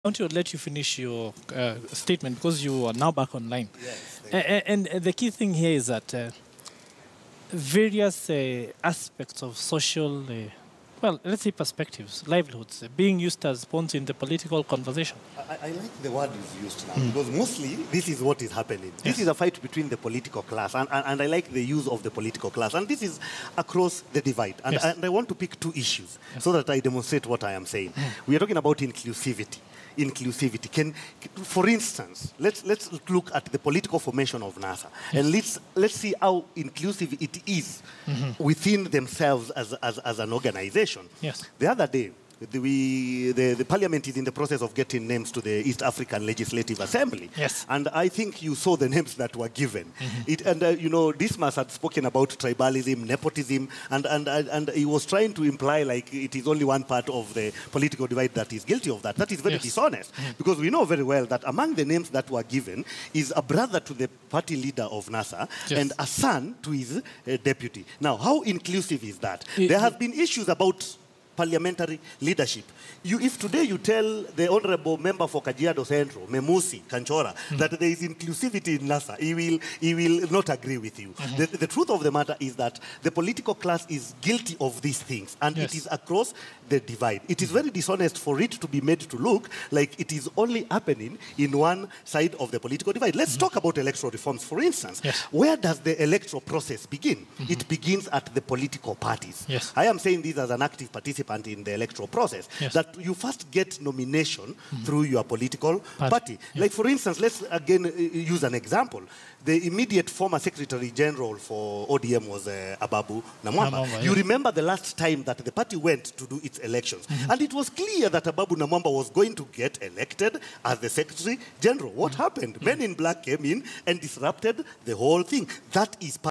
I want to let you finish your statement because you are now back online. Yes, and the key thing here is that various aspects of social, well, let's say perspectives, livelihoods, being used as pawns in the political conversation. I like the word is used now because mostly this is what is happening. Yes. This is a fight between the political class, and I like the use of the political class. And this is across the divide. And, yes. And I want to pick two issues so that I demonstrate what I am saying. We are talking about inclusivity. For instance, let's look at the political formation of NASA, and let's see how inclusive it is within themselves as an organization. Yes. The other day, the parliament is in the process of getting names to the East African Legislative Assembly. Yes. And I think you saw the names that were given. Dismas had spoken about tribalism, nepotism, and he was trying to imply like it is only one part of the political divide that is guilty of that. That is very dishonest, because we know very well that among the names that were given is a brother to the party leader of NASA and a son to his deputy. Now, how inclusive is that? There have been issues about parliamentary leadership. If today you tell the honorable member for Kajiado Central, Memusi Kanchora, that there is inclusivity in NASA, he will not agree with you. The truth of the matter is that the political class is guilty of these things, and it is across the divide. It is very dishonest for it to be made to look like it is only happening in one side of the political divide. Let's talk about electoral reforms, for instance. Where does the electoral process begin? It begins at the political parties. I am saying this as an active participant in the electoral process, that you first get nomination through your political party. Like, for instance, let's again use an example. The immediate former Secretary General for ODM was Ababu Namwamba. You remember the last time that the party went to do its elections, and it was clear that Ababu Namwamba was going to get elected as the Secretary General. What happened? Men in Black came in and disrupted the whole thing. That is